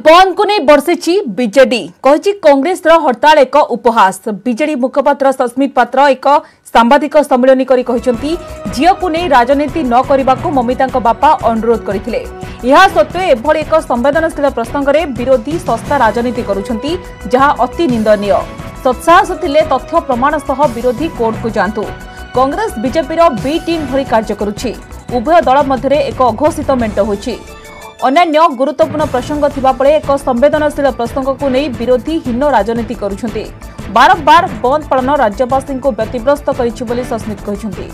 बंद को नहीं बरसी बीजेडी कही कांग्रेस हड़ताल एक उपहास। बीजेडी मुखपात्र सस्मित पात्र एक सांबादिक सम्मेलन कर झील को नहीं राजनीति न करने को ममिता बापा अनुरोध करते। यह सत्वे एभली एक संवेदनशील प्रसंग में विरोधी सस्ता राजनीति करुछंती जहां अति निंदनीय। सत्साहस थिले तथ्य प्रमाण सह विरोधी कोर्ट को जातु। कांग्रेस बीजेपी बी टीम भली कार्य करुछि। उभय दल मध्य एक अघोषित मेंट होछि। अन्य गुरुत्वपूर्ण प्रसंग थिबा पळे एक संवेदनशील प्रसंग को नहीं विरोधी हीन राजनीति करुछंती। बारंबार बंद पालन राज्यवासी को व्यतिग्रस्त करिछि बोली सस्मित कहिछंती।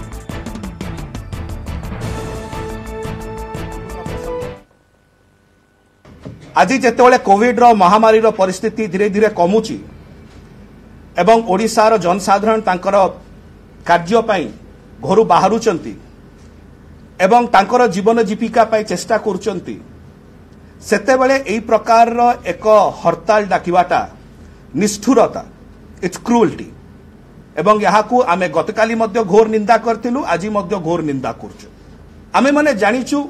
आज जेतेबेले कोविड महामारी परिस्थिति धीरे धीरे कमुची एवं ओडिशार जनसाधारण तांकर कार्य पई घरु बाहरुचंती एवं तांकर जीवन जीविका पई चेष्टा करुचंती, सेतेबेले एई प्रकार एक हड़ताल डाकिबाटा निष्ठुरता, इट्स क्रूएल्टी एवं याहाकू आमे गतकाली मध्य घोर निंदा करथिलु, आज मध्य घोर निंदा करछु। आमे माने जानिछु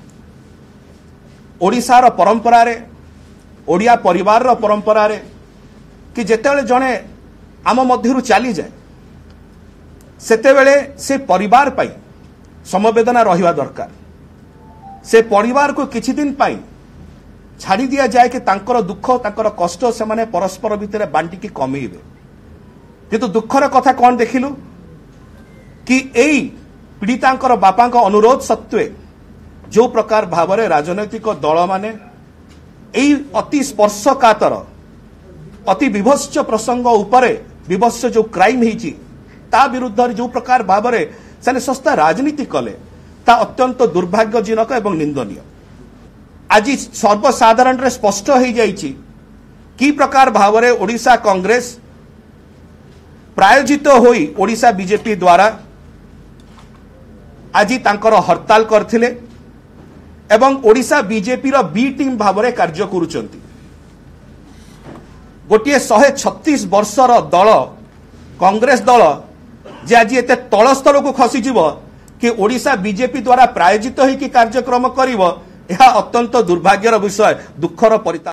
ओडिशार परंपरा रे, ओडिया परिवार रो परंपरा रे कि जेतेबेले जणे आम मध्यरु चली जाए सेतेबेले से परिवार पाई समवेदना रहिबा दरकार। से परिवार को किछि दिन पाई छाड़ी दिया जाए कि तांकर दुख तांकर कष्ट से माने परस्पर भितर बांटी की कमेइबे। किंतु दुखर कथा कौन देखिलु कि एई पीड़ितांकर बापांक अनुरोध सत्वे जो प्रकार भावरे राजनैतिक दल माने एई अति स्पर्शकातर अति विभत्स प्रसंग उपरे विभत्स जो क्राइम हिची ता विरुद्ध जो प्रकार भावरे से सस्ता राजनीति कले ता अत्यंत दुर्भाग्यजनक एवं निंदनीय। आज सर्वसाधारण रे स्पष्ट हो जाइछि कि प्रकार भावरे ओडिशा कांग्रेस प्रायोजित होई ओडिशा बीजेपी द्वारा आज तांकर हड़ताल करथिले एवं ओडिशा बीजेपी रो बी टीम भावरे कार्य करुचंती। गोटे 136 वर्षर दल कांग्रेस दल जे आज एते तल स्तर को खसी जीव कि ओडिशा बीजेपी द्वारा प्रायोजित होई कि कार्यक्रम करिवो, यह अत्यंत दुर्भाग्यर विषय, दुखर परिताप।